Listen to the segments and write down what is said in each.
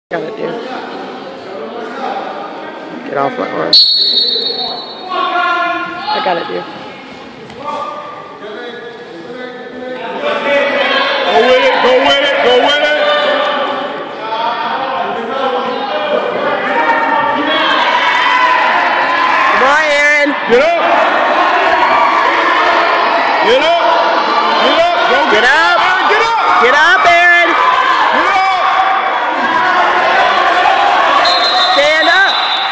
Got it, dude. Get off my arm. I got it, dude. Go with it, go with it, go with it. Come on, Aaron. Get up. Get up. Get up. Go get up. Aaron, get up. Get up, Aaron. Get up. Stand up.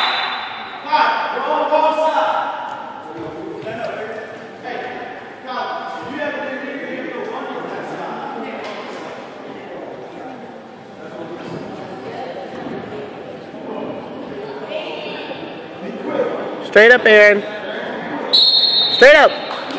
Straight up, Aaron. Straight up.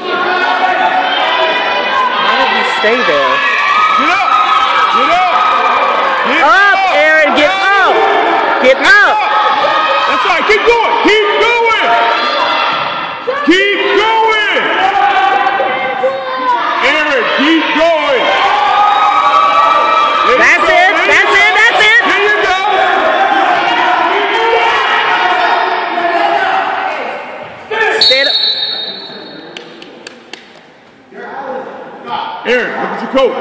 Why did you stay there? Get up. Get up. Get Up, Aaron. Get up. Get up. That's right. Keep going. Keep going. Keep going. Aaron, keep going. That's it. That's it. That's it. There you go. Stand up. Aaron, look at your coach.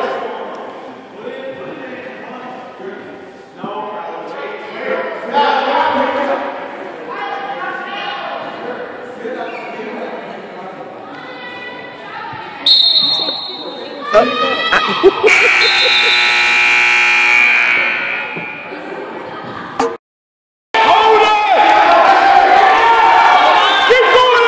Hold it! Keep going!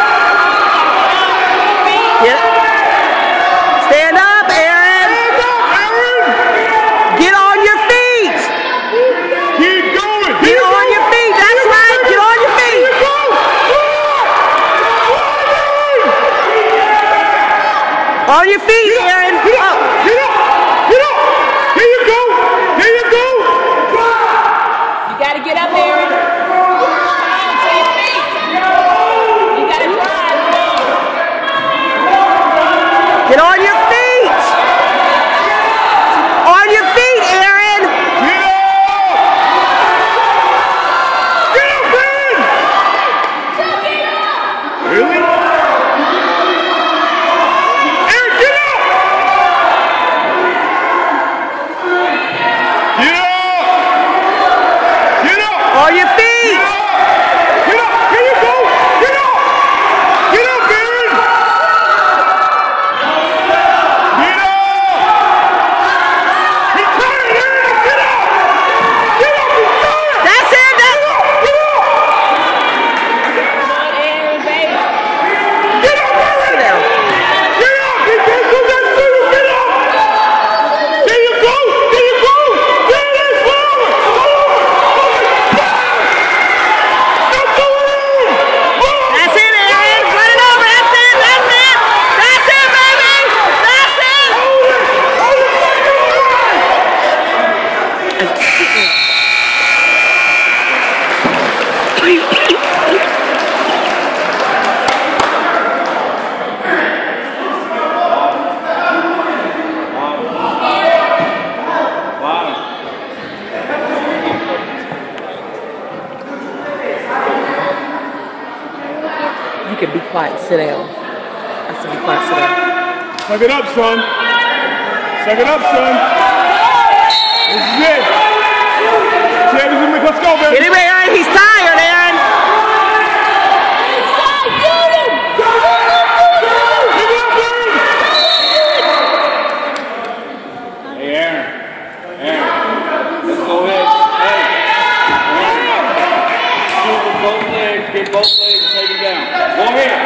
Get up. Stand up, Aaron. Stand up, Aaron! Get on your feet. Keep going! Get on your feet. That's right. Get on your feet. Here you go! On your feet, Aaron. Get up! Get up! Get up! Here you go! Here you go! You gotta get up, Aaron. To your feet. You gotta drive. Get on your feet. On your feet, Aaron. Get up! Get up, man! Really? Aaron, get up! Get up! Get up! On your feet. Get up! Here you go! Get up! Get up, Aaron! Get up! He's tired, Aaron! Get up! Get up! He's tired! That's it. Get up! Get up! Come on, Aaron, baby. Get up, Aaron! Sit down. Get up! He can't do that to you! Get up! There you go! There you go! There it is! Forward! Forward! Stop going in! Forward! That's it, Aaron. Run it over. That's it. That's it. That's it, baby. That's it. You can be quiet. Sit down. I have to be quiet. Sit down. Suck it up, son. Suck it up, son. This is it. Let's go, baby. Get him, Aaron. He's tired, Aaron. Give it up, Aaron. Hey, Aaron. Aaron. Let's go ahead. Hey. Aaron. Shoot with both legs. Get both legs and take it down. Go ahead.